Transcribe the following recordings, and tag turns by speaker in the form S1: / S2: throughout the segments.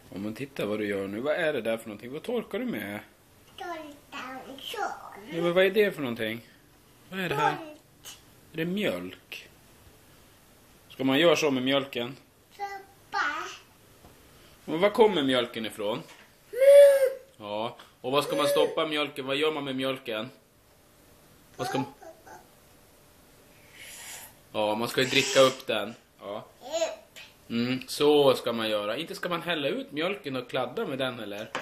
S1: Om man tittar vad du gör nu. Vad är det där för någonting? Vad torkar du med? Ja, men vad är det för någonting? Vad är det här? Är det mjölk? Ska man göra så med mjölken? Men var kommer mjölken ifrån? Ja, och vad ska man stoppa mjölken? Vad gör man med mjölken? Vad ska man... Ja, man ska ju dricka upp den. Ja. Så ska man göra. Inte ska man hälla ut mjölken och kladda med den eller?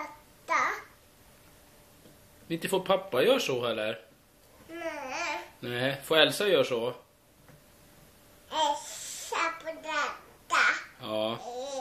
S1: Inte får pappa göra så eller? Nej, får Elsa göra så?
S2: Elsa på detta.
S1: Ja.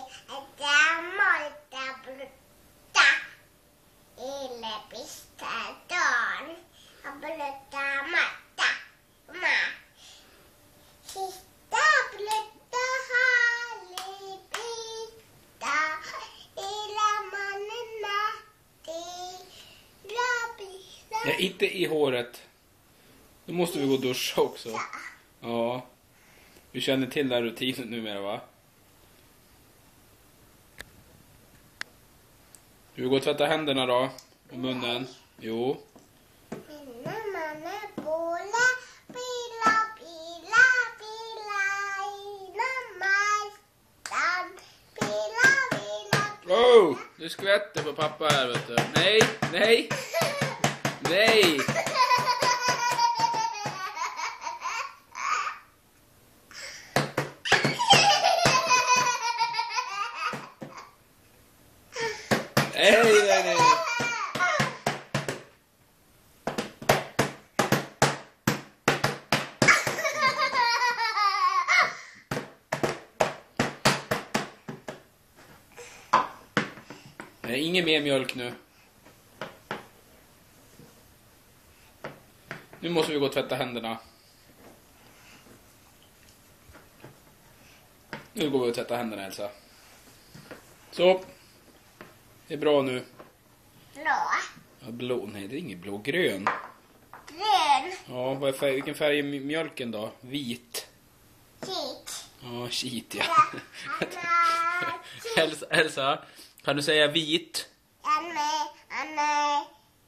S1: Ja, inte i håret. Då måste vi gå och duscha också. Ja. Du känner till den rutinen numera, va? Ska vi gå och tvätta händerna då? Och munnen? Jo. Oh, du skvätter på pappa här, vet du. Nej, nej. Nej. Nej. Nej, ingen mer mjölk nu. Nu måste vi gå och tvätta händerna. Nu går vi och tvätta händerna, Elsa. Så. Det är bra nu.
S2: Blå.
S1: Ja, blå. Nej, det är ingen blå. Grön.
S2: Grön.
S1: Ja, vad är färg? Vilken färg är mjölken då? Vit.
S2: Kit.
S1: Ja, kit, ja. Elsa, kan du säga vit?
S2: Anne.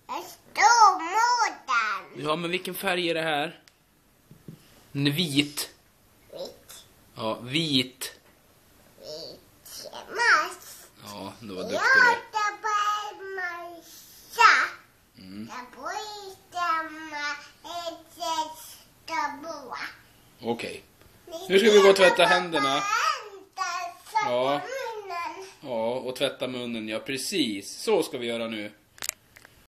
S2: Stormården.
S1: Ja, men vilken färg är det här? Den är vit.
S2: Vitt.
S1: Ja, vit.
S2: Mass.
S1: Ja, det var duktig du. Okej. Nu ska vi gå och tvätta händerna. Ja. Ja, och tvätta munnen. Ja, precis. Så ska vi göra nu.